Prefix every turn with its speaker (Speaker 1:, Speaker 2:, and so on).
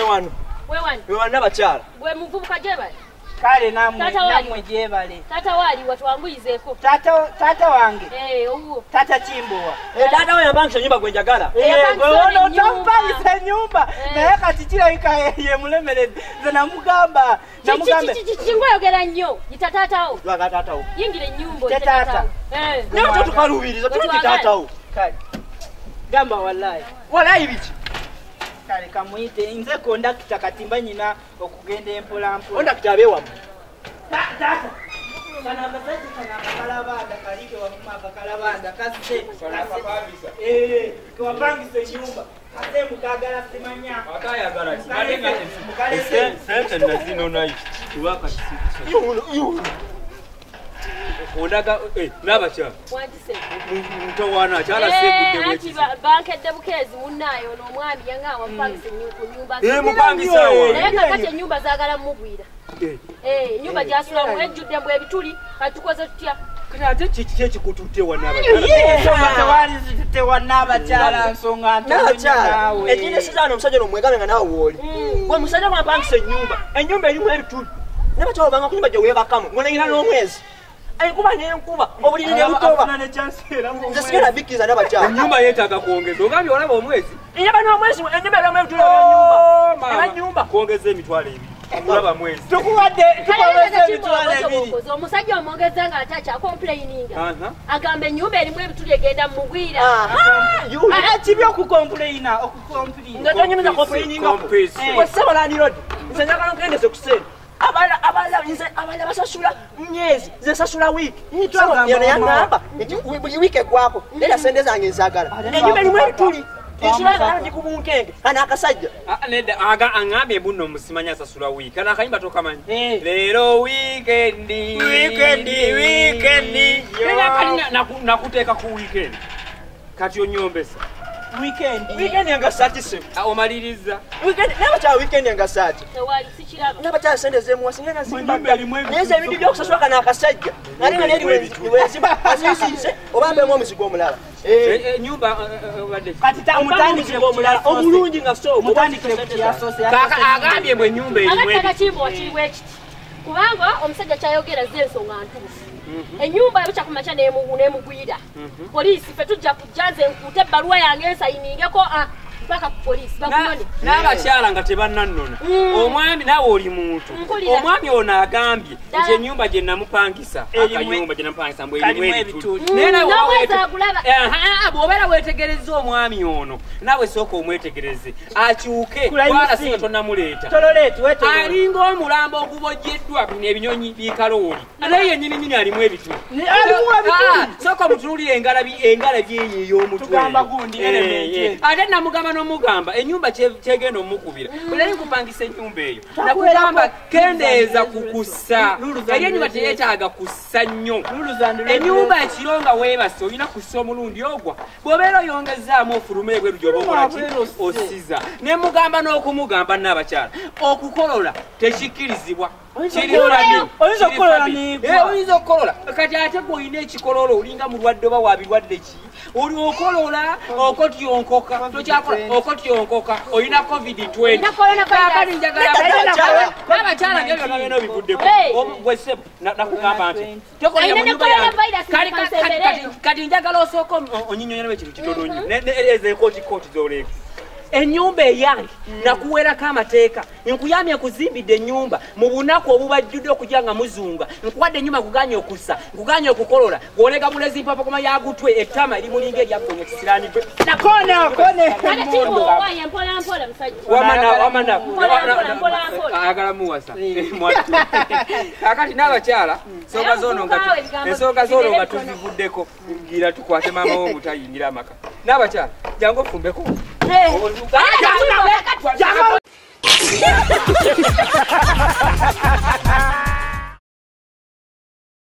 Speaker 1: wano. We wana bakyala.
Speaker 2: Gwe muvubuka gye bali.
Speaker 3: Kale namwe gye bali.
Speaker 2: Tata wali watwanguyizeeko.
Speaker 3: Tata wange.
Speaker 2: Owo.
Speaker 3: Tata Kimbowa.
Speaker 1: Tata we yambangisa nyumba gwe njagala.
Speaker 3: Gwe ono tompangisa nyumba. Naye kati kirabika ye mulemeredde. Nze namugamba.
Speaker 2: Kingoyogera nnyo. Yita tatawo.
Speaker 1: Lwaga tatawo.
Speaker 2: Yingira ennyumba
Speaker 3: tata.
Speaker 1: Naye tukaluubiriza tuti tatawo.
Speaker 3: Kale. Gamba wallahi.
Speaker 1: Wallahi biki?
Speaker 3: Kale kamuyite nze kondakita katimba nyina okugenda empola mpola.
Speaker 1: Kondakita abeewamu.
Speaker 3: Tata. Kana abasajja kana abakalabanda kalike wamuma abakalabanda kasite. Kiwapangisa ennyumba. Ate mukagala simanya.
Speaker 1: Akayagala.
Speaker 3: Sente
Speaker 1: nazino nayo. Tuwaka kisiku. Ondaga nabakyala.
Speaker 2: Wandise.
Speaker 1: Mutawana kyala segudde
Speaker 2: bweki. Bankedde bukezi munnayo n'omwami yanga wapangisa nyumba.
Speaker 1: Mupangisa wa.
Speaker 2: Naye kakati ennyumba zaagala mubwira. Nyumba gyasulamu ejjudde mbwe ebituli katukoze tutya.
Speaker 1: Ate kiki ekikututte wanaaba.
Speaker 3: Tewali wanabakyala nsonga
Speaker 1: ntono. Ekindi sizaana omusajja n'omwegabe nga naawe wooli. Gwe musajja gwapangisa ennyumba. Ennyumba erimu ebituli. Nabakyala obanga ku nyumba gye weebakamu. Ng'onayina n'omwezi. Enkuba n'enkuba obuliri ne butoba. Nze sigenda bikkiriza nabakyala.
Speaker 4: Ennyumba yeetaaga kwongeza. Ogambye olaba omwezi?
Speaker 1: Ennyumba n'omwezi ennyumba erimu ebituli by'ennyumba. Era nnyumba.
Speaker 4: Kwongeza emitwalo ebiri. Olaba mwezi.
Speaker 3: Tukuwadde tukwongeza emitwalo ebiri.
Speaker 2: Omusajja omwongeza nga ate akyacomplaininga. Agamba ennyumba erimu ebituli egenda mugwira.
Speaker 3: Kibi okucomplaina okucomplaina.
Speaker 1: Nga tonyumiza complaininga. Gwe Ssebalandirodi. Nze njagala nkendeze ku ssente. Abala basasula myezi zesasula wiiki. Yano yangamba buli wiiki eggwako era sente zange nzagala. Ennyumba erimu ebituli. Ekirala ndi ku bunkenge kana akasajja.
Speaker 4: Nedda aŋŋambye bunno omusimanya asasula wiiki. Kana akayimba tokamanyi. Leero wiikendi. Nakuteeka ku wiikendi. Kati onyombesa.
Speaker 3: Weekend
Speaker 1: yanga sati se.
Speaker 4: Omaliriza.
Speaker 1: Nabakyala weekend yanga sati.
Speaker 2: Tewali sikiraba.
Speaker 1: Nabakyala sente zemuwasi nga zimba. Neze ebintu by'okusasula kana akasajja. Nali nga neriweziba azisiise oba mbemu omuzigo omulala.
Speaker 4: Ennyumba obadde.
Speaker 3: Kati tamutandikire omulala
Speaker 1: omulungi nga so.
Speaker 3: Mutandikire ku kyasose.
Speaker 4: Kaka agambye bwe ennyumba erimu ebituli.
Speaker 2: Akataka kimbo kiriwo ekiti. Kubanga omusajja kyayogera z'ensonga ntuufu. Ennyumba yabuca ku makya n'emugwira. Poliisi ffe tujja kujja nze nkuute ebbaluwa yange ensayiningeko mpaka ku poliisi bakunone.
Speaker 4: N'abakyala nga tebannannona. Omwami naawe oli muntu. Omwami ono agambye nti ennyumba gye namupangisa. Akanyumba gye namupangisa mbwe erimu ebituli. Bw'obeera weetegerezza omwami ono naawe sooka omwetegereze. Akyuke twala singa tonnamuleeta. Alinga omulambo ogubojjeddwa bino ebinyonyi bikalooli. Naye yennyini alimu ebituli. Sooka omutunuulire engalabi eyo ey'omutwe. Ate namugamba n'omugamba ennyumba kyegenda omukubira. Bwe nali nkupangisa ennyumba eyo nakugamba kendeeza ku kussa. Eri ennyumba teyeetaaga kussa nnyo. Ennyumba ekiro nga weebase olina kussa omulundi ogwa. Bw'obeera oyongezaamu ofuluma ebweru gy'oba okola ki osiza. Ne mugamba n'okumugamba n'abakyala okukolola tekikkirizibwa. Oyinza okukolola kati ate gweolina ekikolola olinga mulwadde oba wabirwadde ki oli okolola okotyonkoka tokyakola okotyonkoka olina covid-20 n'abakyala byo byonna byonna obivuddeko gwesebo nakugamba nti tokolera mu nyumba yange kati njagala osooka onyinyonyamu ekintu kitono nnyo ezo ekootikooti z'oleeka ennyumba eyange nakuwerako amateeka nkuyamye kuzimbidde ennyumba mu bunaku obubajjudde okujja nga muzunga nkuwadde ennyumba nkuganye okussa nkuganye okukolola gwolega bulezi mpapakoma yagutwe ettama erimulinga eryaggonya kisiraniddwe ayagala muwasa kakati n'abakyala ensonga zoono nga tuzivuddeko ngira tukwate maama wo mutayingira amaka n'abakyala jangu ofumbeko Jangan